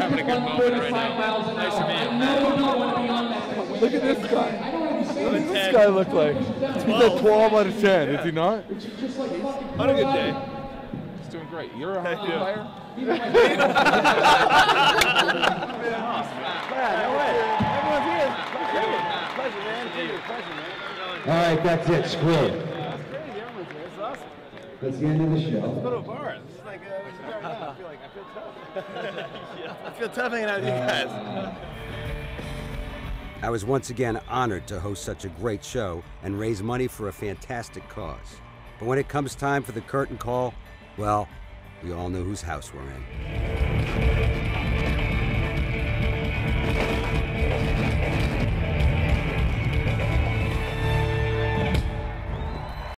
having a good moment right now. Nice to meet you. Look at this guy. What does this guy look like? He's a 12 out of 10, is he not? On a good day. He's doing great. You're a hockey player? Pleasure, man. All right, that's it. Screw it. That's the end of the show. Let's go to a bar. This is like, I feel tough. I feel tough hanging out with you guys. I was once again honored to host such a great show and raise money for a fantastic cause. But when it comes time for the curtain call, well, we all know whose house we're in.